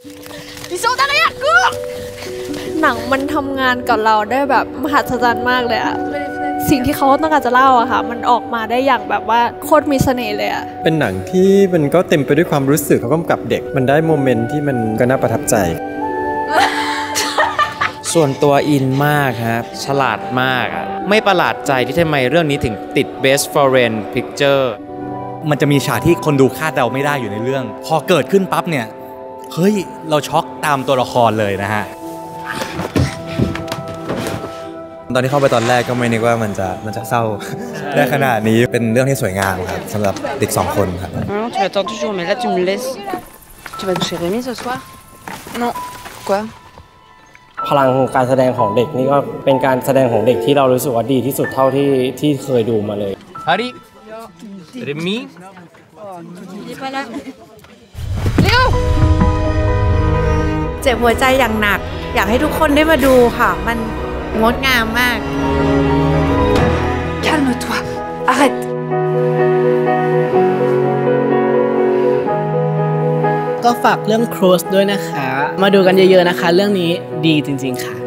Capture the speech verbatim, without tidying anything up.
หนังมันทำงานกับเราได้แบบมหัศจรรย์มากเลยอะสิ่งที่เขาต้องการจะเล่าอะค่ะมันออกมาได้อย่างแบบว่าโคตรมีเสน่ห์เลยอะเป็นหนังที่มันก็เต็มไปด้วยความรู้สึกเขากำกับเด็กมันได้โมเมนต์ที่มันก็น่าประทับใจส่วนตัวอินมากครับฉลาดมากอะไม่ประหลาดใจที่ทำไมเรื่องนี้ถึงติด Best Foreign Picture มันจะมีฉากที่คนดูคาดเดาไม่ได้อยู่ในเรื่องพอเกิดขึ้นปั๊บเนี่ยเฮ้ยเราช็อกตามตัวละครเลยนะฮะตอนที่เข้าไปตอนแรกก็ไม่นึกว่ามันจะมันจะเศร้าได้ขนาดนี้เป็นเรื่องที่สวยงามครับสำหรับเด็กสองคนครับ Tu attends toujours mais là tu me laisses. Tu vas toucher Rémi ce soir? Non. Quoi? พลังการแสดงของเด็กนี่ก็เป็นการแสดงของเด็กที่เรารู้สึกว่าดีที่สุดเท่าที่ที่เคยดูมาเลย Harry Rémi Il est pas là. เจ็บหัวใจอย่างหนักอยากให้ทุกคนได้มาดูค่ะมันงดงามมาก Calme-toi. Arrête. ก็ฝากเรื่อง Cruise ด้วยนะคะมาดูกันเยอะๆนะคะเรื่องนี้ดีจริงๆค่ะ